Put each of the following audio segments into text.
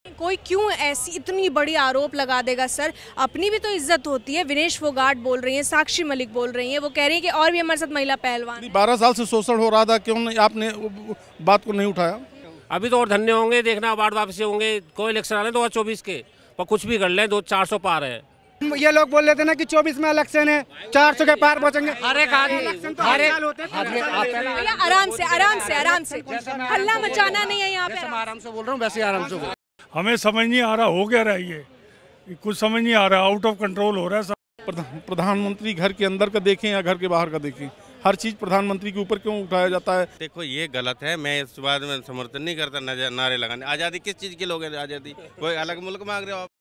कोई क्यों ऐसी इतनी बड़ी आरोप लगा देगा सर? अपनी भी तो इज्जत होती है। विनेश फोगाट बोल रही हैं, साक्षी मलिक बोल रही हैं, वो कह रही हैं कि और भी हमारे साथ महिला पहलवान। 12 साल से शोषण हो रहा था, क्यों नहीं आपने बात को नहीं उठाया? अभी तो और धन्य होंगे, देखना अवार्ड वापसी होंगे। कोई इलेक्शन आ रहे 2024 के, पर कुछ भी कर लें, 400 पार है। ये लोग बोल रहे थे ना कि 24 में इलेक्शन है, 400 के पार पहुंचेंगे। हर एक आदमी आराम से हल्ला मचाना नहीं है यहाँ पे। आराम से बोल रहा हूँ, वैसे आराम से। हमें समझ नहीं आ रहा हो क्या रहा है ये, कुछ समझ नहीं आ रहा, आउट ऑफ कंट्रोल हो रहा है सब। प्रधानमंत्री घर के अंदर का देखें या घर के बाहर का देखें, हर चीज प्रधानमंत्री के ऊपर क्यों उठाया जाता है? देखो ये गलत है, मैं इस बात में समर्थन नहीं करता नारे लगाने। आज़ादी किस चीज़ के लोग हैं? आज़ादी कोई अलग मुल्क मांग रहे हो आप?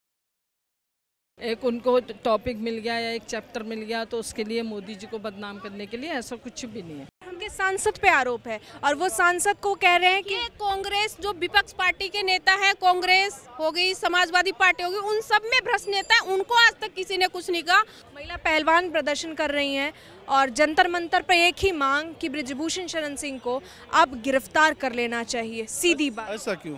एक उनको टॉपिक मिल गया या एक चैप्टर मिल गया तो उसके लिए मोदी जी को बदनाम करने के लिए, ऐसा कुछ भी नहीं है। उनके सांसद पे आरोप है और वो सांसद को कह रहे हैं कि कांग्रेस जो विपक्ष पार्टी के नेता हैं, कांग्रेस हो गई, समाजवादी पार्टी हो गई, उन सब में भ्रष्ट नेता है, उनको आज तक किसी ने कुछ नहीं कहा। महिला पहलवान प्रदर्शन कर रही हैं और जंतर मंतर पर एक ही मांग कि बृजभूषण शरण सिंह को अब गिरफ्तार कर लेना चाहिए। सीधी बात। ऐसा क्यों?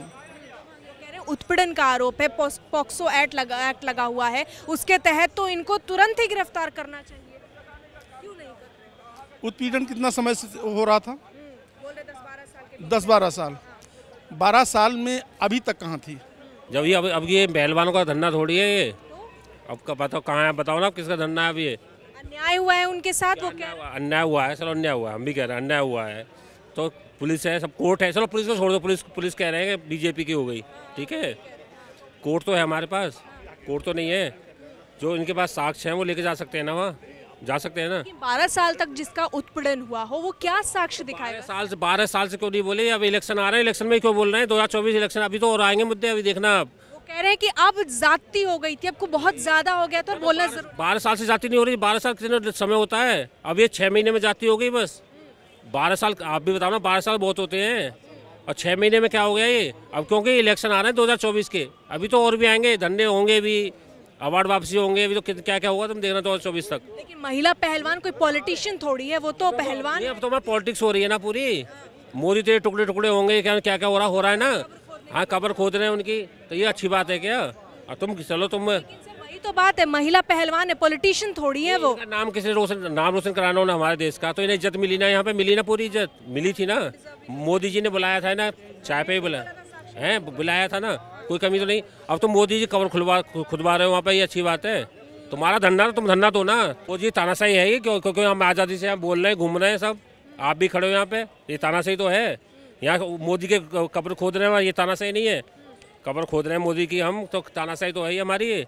उत्पीड़न का आरोप है, पॉक्सो एक्ट लगा हुआ है, उसके तहत तो इनको तुरंत ही गिरफ्तार करना चाहिए। क्यों नहीं कर रहे? उत्पीड़न कितना समय से हो रहा था? बोल रहे 10-12 साल के। 10-12 साल। 12 साल में अभी तक कहाँ थी? जब ये अब ये पहलवानों का धंधा थोड़ी है ये। अब का बताओ कहाँ है, बताओ ना आप किसका धंधा है? अब ये अन्याय हुआ है उनके साथ। वो क्या अन्याय हुआ है? चलो अन्याय हुआ है, हम भी कह रहे हैं अन्याय हुआ है। तो पुलिस है, सब कोर्ट है, चलो पुलिस को छोड़ दो। पुलिस कह रहे हैं कि बीजेपी की हो गई, ठीक है। कोर्ट तो है हमारे पास, कोर्ट तो नहीं है। जो इनके पास साक्ष्य हैं वो लेके जा सकते हैं ना, वहाँ जा सकते हैं ना। 12 साल तक जिसका उत्पीड़न हुआ हो वो क्या साक्ष्य दिखाएगा? 12 साल से क्यों नहीं बोले? अब इलेक्शन आ रहे हैं, इलेक्शन में क्यों बोल रहे हैं? 2024 इलेक्शन, अभी तो और आएंगे मुद्दे, अभी देखना आप। वो कह रहे हैं कि अब जाति हो गई थी, अब को बहुत ज्यादा हो गया तो बोलना जरूर। 12 साल से जाति नहीं हो रही। 12 साल कितना समय होता है? अब ये 6 महीने में जाति हो गई बस। 12 साल आप भी बताओ ना, 12 साल बहुत होते हैं और 6 महीने में क्या हो गया ये? अब क्योंकि इलेक्शन आ रहे हैं 2024 के, अभी तो और भी आएंगे, धंधे होंगे भी, अवार्ड वापसी होंगे, अभी तो क्या क्या होगा तुम देखना 2024 तक। लेकिन महिला पहलवान कोई पॉलिटिशियन थोड़ी है, वो तो पहलवान। अब तो मैं पॉलिटिक्स हो रही है ना पूरी। मोदी तेरे टुकड़े टुकड़े होंगे, क्या क्या हो रहा है ना। हाँ, कब्र खोद रहे हैं उनकी, तो ये अच्छी बात है क्या? और तुम चलो, तुम वही तो बात है, महिला पहलवान है, पॉलिटिशियन थोड़ी है वो। नाम किसी नाम रोशन कराना हो ना हमारे देश का, तो इन्हें इज्जत मिली ना, यहाँ पे मिली ना, पूरी इज्जत मिली थी ना। मोदी जी ने बुलाया था ना, चाय पे ही बुलाया था ना, कोई कमी तो नहीं। अब तुम मोदी जी कब्र खुदवा रहे हो वहाँ पे, ये अच्छी बात है? तुम्हारा धंधा, तुम धंधा दो ना। वो जी तानाशाही है ये, क्योंकि हम आज़ादी से हम बोल रहे हैं, घूम रहे हैं सब, आप भी खड़े हो यहाँ पे, ये तानाशाही तो है। यहाँ मोदी के कब्र खोद रहे हैं, ये तानाशाही नहीं है? कब्र खोद रहे हैं मोदी की हम, तो तानाशाही तो है ही हमारी ये।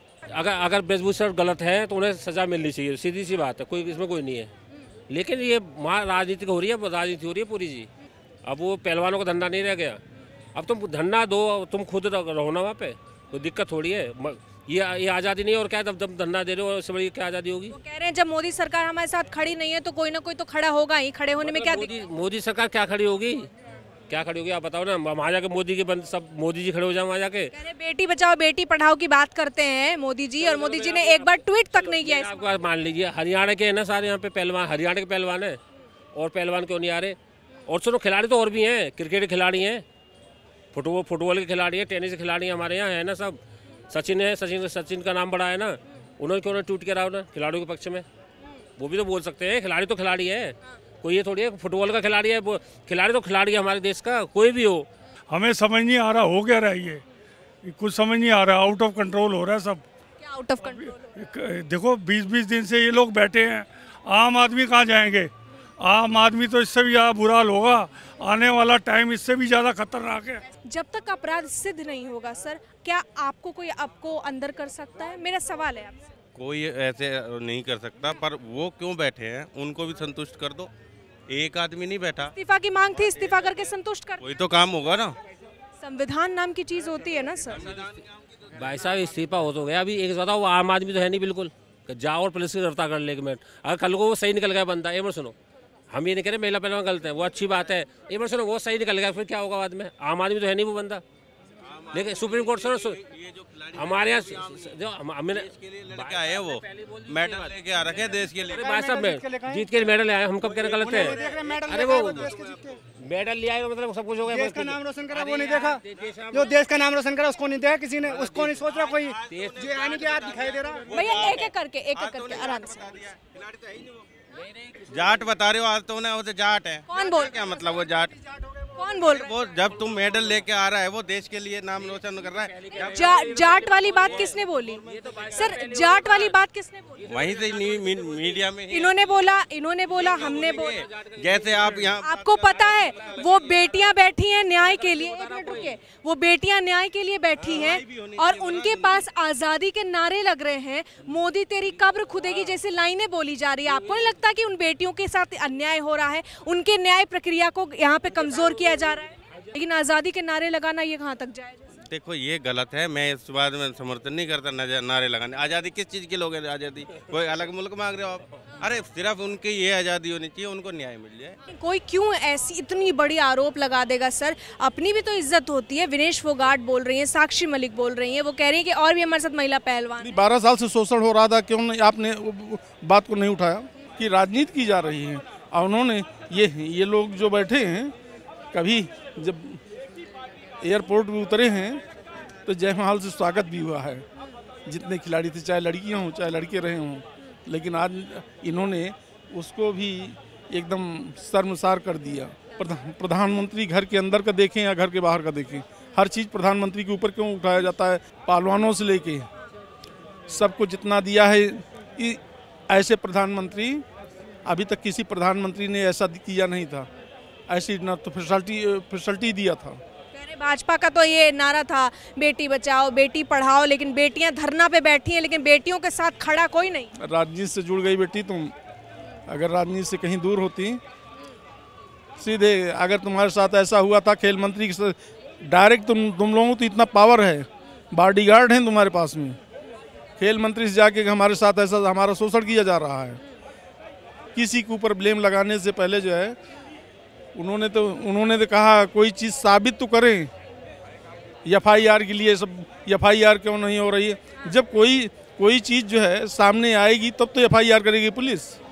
अगर बृजभूषण गलत है तो उन्हें सजा मिलनी चाहिए, सीधी सी बात है, कोई इसमें कोई नहीं है। लेकिन ये वहाँ राजनीति हो रही है, राजनीति हो रही है पूरी जी। अब वो पहलवानों का धंधा नहीं रह गया। अब तुम धंधा दो, तुम खुद रहो ना वहाँ पे, कोई दिक्कत थोड़ी है। ये आज़ादी नहीं है और क्या? जब धंधा दे रहे हो, उससे बड़ी क्या आज़ादी होगी? वो कह रहे हैं जब मोदी सरकार हमारे साथ खड़ी नहीं है तो कोई ना कोई तो खड़ा होगा ही। खड़े होने में क्या दिक्कत? मोदी सरकार क्या खड़ी होगी? क्या खड़ी होगी आप बताओ ना। वहाँ जाके मोदी के बंद सब मोदी जी खड़े हो जाए वहाँ जाके। कह रहे बेटी बचाओ बेटी पढ़ाओ की बात करते हैं मोदी जी, और मोदी जी ने एक बार ट्वीट तक नहीं किया। आपको मान लीजिए हरियाणा के है ना सारे यहाँ पे पहलवान, हरियाणा के पहलवान है, और पहलवान क्यों नहीं आ रहे? और सुनो, खिलाड़ी तो और भी हैं, क्रिकेट के खिलाड़ी हैं, फुटबॉल के खिलाड़ी हैं, टेनिस के खिलाड़ी हमारे यहाँ है ना सब। सचिन है, सचिन का नाम बड़ा है ना, उन्होंने क्यों ना ट्वीट करा हो ना खिलाड़ियों के पक्ष में? वो भी तो बोल सकते हैं, खिलाड़ी तो खिलाड़ी है, कोई ये थोड़ी है फुटबॉल का खिलाड़ी है। खिलाड़ी तो खिलाड़ी है हमारे देश का, कोई भी हो। हमें समझ नहीं आ रहा हो क्या रहा है ये, कुछ समझ नहीं आ रहा, आउट ऑफ कंट्रोल हो रहा है सब। क्या आउट ऑफ कंट्रोल? देखो 20-20 दिन से ये लोग बैठे हैं, आम आदमी कहाँ जाएंगे? आम आदमी तो इससे भी ज़्यादा बुरा हाल होगा, आने वाला टाइम इससे भी ज़्यादा खतरनाक है। जब तक अपराध सिद्ध नहीं होगा सर, क्या आपको कोई आपको अंदर कर सकता है? मेरा सवाल है आपसे। कोई ऐसे नहीं कर सकता, पर वो क्यों बैठे हैं उनको भी संतुष्ट कर दो। एक आदमी नहीं बैठा। इस्तीफा की मांग थी, इस्तीफा करके संतुष्ट कर, कोई तो काम होगा ना। संविधान नाम की चीज होती है ना सर। भाई साहब इस्तीफा हो तो गया, अभी एक बताओ, वो आम आदमी तो है नहीं बिल्कुल, जाओ और पुलिस की गिरफ्तार कर ले 1 मिनट। अगर कल को वो सही निकल गया बंदा, एक मिनट सुनो, हम ये नहीं कह रहे महिला पहलवान गलत है, वो अच्छी बात है, एक मिनट सुनो, वो सही निकल गया फिर क्या होगा बाद में? आम आदमी तो है नहीं वो बंदा। लेकिन सुप्रीम कोर्ट से हमारे यहाँ जो लड़के आए हैं वो मेडल लेके आ रखे हैं देश के लिए। भाई साहब में जीत के मेडल आए, हम कब कहने गलत है? अरे वो मेडल लिया है मतलब सब कुछ हो गया। देश का नाम रोशन करा वो नहीं देखा, जो देश का नाम रोशन करा उसको नहीं देखा किसी ने, उसको नहीं सोच रहा कोई, जो आने के बाद दिखाई दे रहा। भैया एक एक करके आराम से। जाट बता रहे हो आज तो उन्हें, वो जाट है। कौन बोल क्या मतलब वो जाट? कौन बोल रहे वो जब तुम मेडल लेके आ रहा है वो देश के लिए नाम रोशन कर रहा है। जाट वाली बात किसने बोली सर? जाट वाली बात किसने बोली? वहीं से मीडिया में इन्होंने बोला हमने बोला। जैसे आप यहाँ आपको पता है वो बेटियां बैठी हैं न्याय के लिए, एक मिनट रुकिए, वो बेटियां न्याय के लिए बैठी हैं और उनके पास आजादी के नारे लग रहे हैं, मोदी तेरी कब्र खुदेगी जैसी लाइनें बोली जा रही है। आपको नहीं लगता कि उन बेटियों के साथ अन्याय हो रहा है, उनके न्याय प्रक्रिया को यहाँ पे कमजोर किया जा रहा है? लेकिन आजादी के नारे लगाना ये कहाँ तक जायज? देखो ये गलत है, मैं इस बात में समर्थन नहीं करता नारे लगाने। आज़ादी किस चीज़ की लोग हैं? आज़ादी कोई अलग मुल्क मांग रहे हो आप? अरे सिर्फ उनकी ये आज़ादी होनी चाहिए, उनको न्याय मिल जाए। कोई क्यों ऐसी इतनी बड़ी आरोप लगा देगा सर? अपनी भी तो इज्जत होती है। विनेश फोगाट बोल रही हैं, साक्षी मलिक बोल रही हैं, वो कह रही हैं कि और भी हमारे साथ महिला पहलवान। 12 साल से शोषण हो रहा था, क्यों नहीं आपने बात को नहीं उठाया कि राजनीति की जा रही है? और उन्होंने ये लोग जो बैठे हैं, कभी जब एयरपोर्ट में उतरे हैं तो जय महल से स्वागत भी हुआ है, जितने खिलाड़ी थे, चाहे लड़कियां हों चाहे लड़के रहे हों, लेकिन आज इन्होंने उसको भी एकदम शर्मसार कर दिया। प्रधानमंत्री घर के अंदर का देखें या घर के बाहर का देखें, हर चीज़ प्रधानमंत्री के ऊपर क्यों उठाया जाता है? पहलवानों से लेके सबको जितना दिया है, ऐसे प्रधानमंत्री अभी तक किसी प्रधानमंत्री ने ऐसा किया नहीं था, ऐसी ना तो फैसिलिटी दिया था। भाजपा का तो ये नारा था बेटी बचाओ बेटी पढ़ाओ, लेकिन बेटियां धरना पे बैठी हैं, लेकिन बेटियों के साथ खड़ा कोई नहीं। राजनीति से जुड़ गई बेटी तुम, अगर राजनीति से कहीं दूर होती, सीधे अगर तुम्हारे साथ ऐसा हुआ था खेल मंत्री के डायरेक्ट, तुम लोगों को तो इतना पावर है, बॉडीगार्ड हैं तुम्हारे पास में, खेल मंत्री से जाके हमारे साथ ऐसा हमारा शोषण किया जा रहा है। किसी के ऊपर ब्लेम लगाने से पहले जो है उन्होंने तो कहा कोई चीज़ साबित तो करें। FIR के लिए सब FIR क्यों नहीं हो रही है? जब कोई चीज़ जो है सामने आएगी तब तो FIR करेगी पुलिस।